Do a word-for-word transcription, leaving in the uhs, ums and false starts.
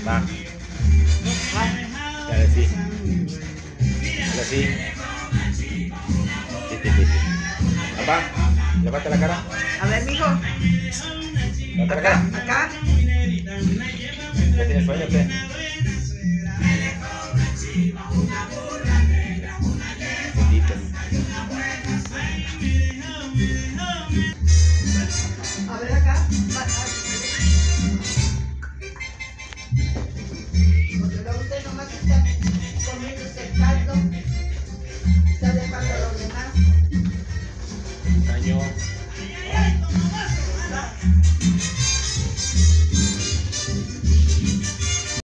Va. Dale, sí. Dale, sí. Sí, sí, sí, sí. Papá, levanta la cara. A ver, mijo. Levanta la Acá, cara. acá. ¿Ya tienes sueño o qué?